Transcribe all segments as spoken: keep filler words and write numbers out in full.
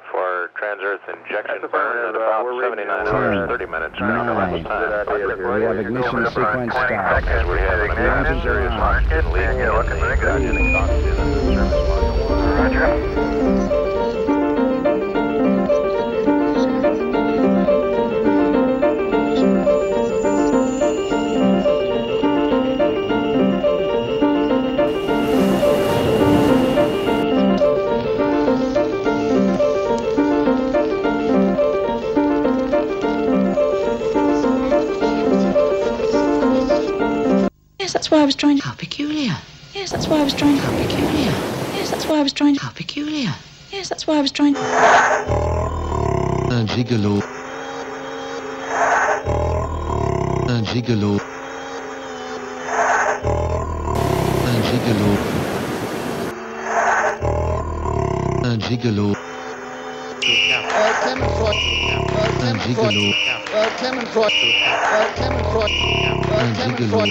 For trans-earth injection burn at about seventy-nine hours, thirty minutes. Nine. We have ignition sequence start. We're having a serious oxygen leak. Oxygen in the service module. Roger. That's why I was trying to... How peculiar. Yes, that's why I was trying to... How peculiar. Yes, that's why I was trying to... How peculiar. Yes, that's why I was trying to... Un gigolo. Un gigolo. Un gigolo. Un gigolo. Un gigolo. Un gigolo.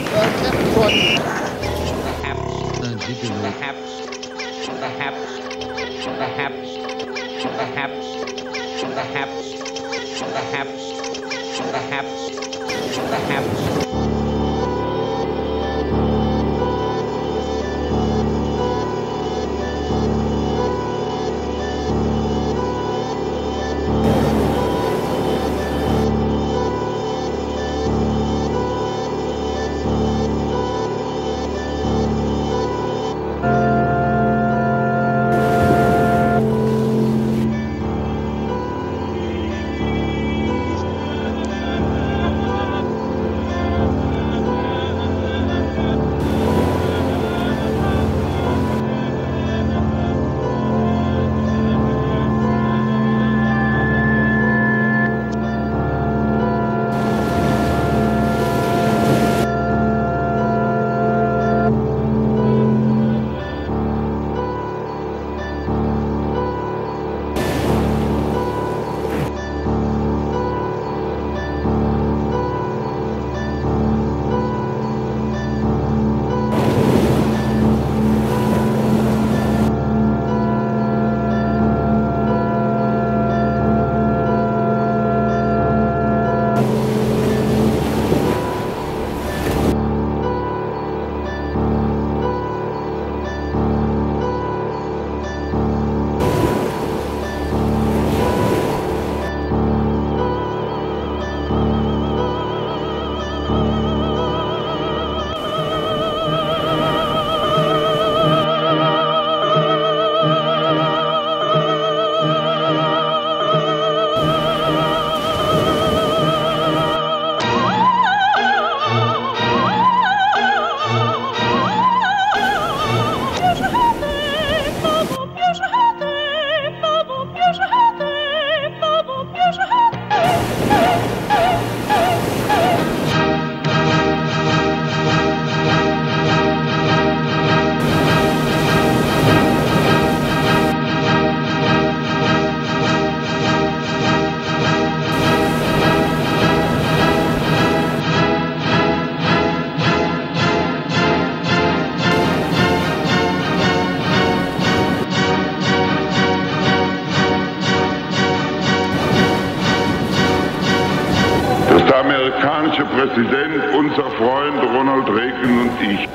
Der amerikanische Präsident, unser Freund Ronald Reagan und ich.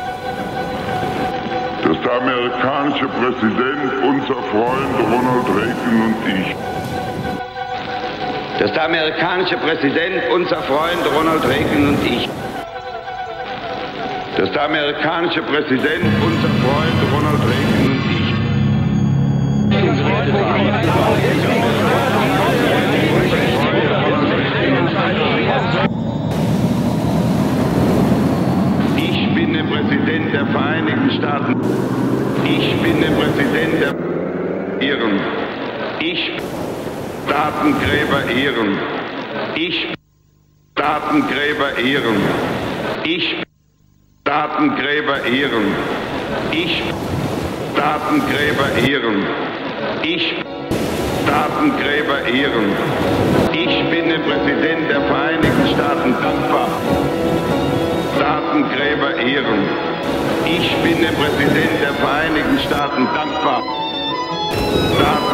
Das ist der amerikanische Präsident, unser Freund Ronald Reagan und ich. Das ist der amerikanische Präsident, unser Freund Ronald Reagan und ich. Das ist der amerikanische Präsident, unser Freund Ronald Reagan und ich. Ich bin der Präsident der Vereinigten Staaten. Ich bin der Präsident der Ehren. Ich Datengräber ehren. Ich Datengräber ehren. Ich Datengräber ehren. Ich Datengräber ehren. Ich Datengräber ehren. Ich bin dem Präsident der Vereinigten Staaten dankbar. Datengräber ehren. Ich bin dem Präsident der Vereinigten Staaten dankbar. Daten